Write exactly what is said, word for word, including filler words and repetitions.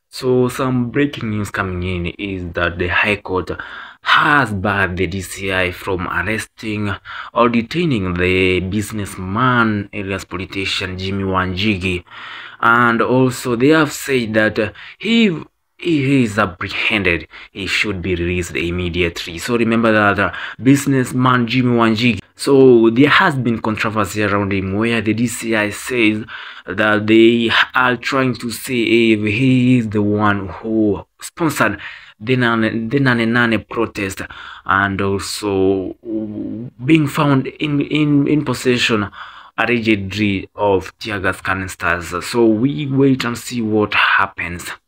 So some breaking news coming in is that the High Court has barred the D C I from arresting or detaining the businessman alias politician Jimi Wanjigi, and also they have said that uh, he he is apprehended, he should be released immediately. So remember that uh, businessman Jimi Wanjigi. So there has been controversy around him where the D C I says that they are trying to say if he is the one who sponsored the Nane, the Nane Nane protest, and also being found in, in, in possession allegedly of tear gas canisters. So we wait and see what happens.